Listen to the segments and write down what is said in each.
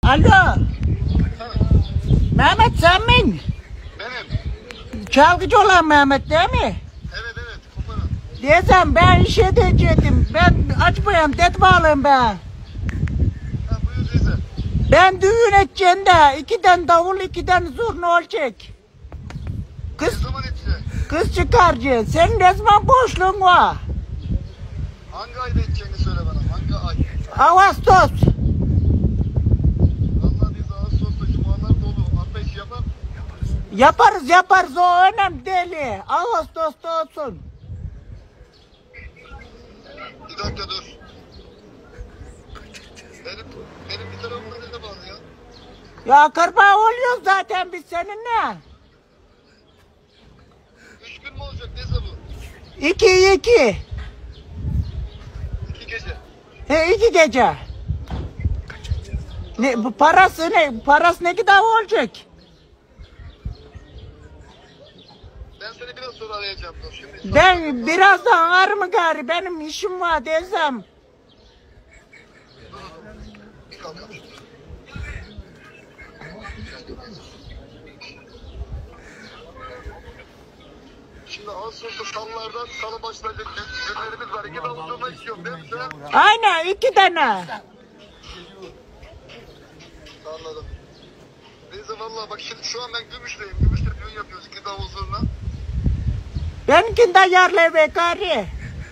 Alo. Mehmet sen min? Benim. Çalgıcı olan Mehmet değil mi? Evet kumandanım. Desem ben işe diyecektim. Ben açmayayım dedim alayım ben. Ha buyur teyze. Ben düğün edeceğim de 2 tane davul 2 tane zurna olacak. Ne zaman edeceksin? Kız çıkaracaksın. Senin ne zaman boşluğun var? Hangi ayda edeceğini söyle bana. Hangi ay? Ağustos. Vallahi biz Ağustos'ta cumalar dolu. Hatta iş yapar. Yaparız o önemli değil. Ağustos'ta olsun. Bir dakika dur. Benim bir tarafımda ne bağlı ya? Ya kırbağa oluyor zaten biz seninle. 3 gün mü olacak? Ne zaman? 2. 2 gece. 2 gece. Ne bu parası ne? Parası ne kadar olacak? Ben seni biraz sonra arayacağım. Dur. Şimdi Ben birazdan ararım gari. Benim işim var desem. bir kalkalım. Şimdi Ağustos'ta salılardan salı başlayacak günlerimiz var. 2 davulcuna içiyorum değil mi sen? Aynen 2 tane. Anladım. Neyse valla bak şimdi şu an ben Gümüş'teyim. Gümüş'te düğün yapıyoruz 2 davulcuna. Benimkinde ayarla ve gari. He?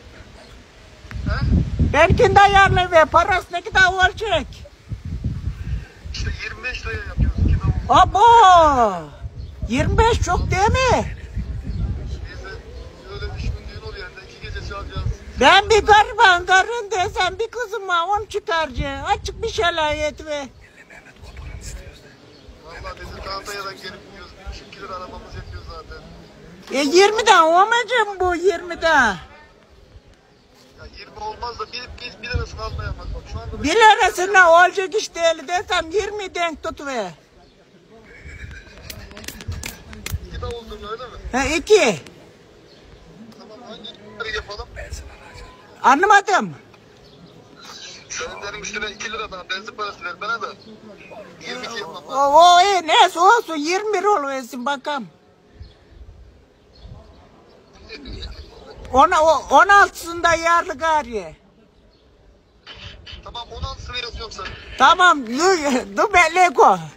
Benimkinde ayarla ve parası ne kadar olacak? İşte 25 liraya yapıyoruz 2 davul. Abo! 25 çok değil mi? Neyse öyle 3 gün düğün oluyor yani 2 gece çalacağız. Ben bir karın desem bir kızım var onu çıkaracaksın. Açık bir şeyler et ve. Valla biz Antalya'dan gelip gidiyoruz. 2 lira arabamız yetiyor zaten. 20'den olmayacak mı bu 20'den? Ya 20 olmaz da bir lirasını almaya bak. Şu anda Bir arasında olacak iş değil desem 20 denk tutuver. 2 davulcuna öyle mi? 2. Tamam hangi günleri yapalım? Anlamadım. Senin derim üstüne 2 liradan benzin parası ver bana da. 22 yapmam lazım. O neyse olsun 21 oluversin bakalım. 16'sında yarlı gari. Tamam 16 lira yazıyorum sana. Tamam dur bekle ko.